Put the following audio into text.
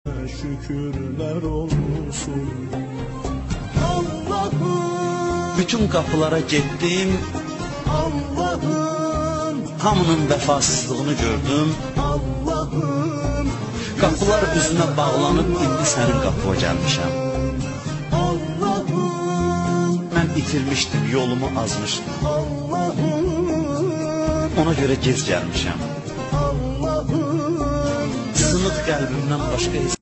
şükürler olsun. Allah'ım, bütün kapılara gittim, Allah'ım, hamının vefasızlığını gördüm. Allah'ım, Kapılar üzümə bağlanıb, indi sənin qapıya gəlmişəm. Allah'ım, Mən itirmişdim, yolumu azmışdım. Allah'ım, Ona görə gec gəlmişəm. Allah'ım. Sınıq qəlbimdən başqa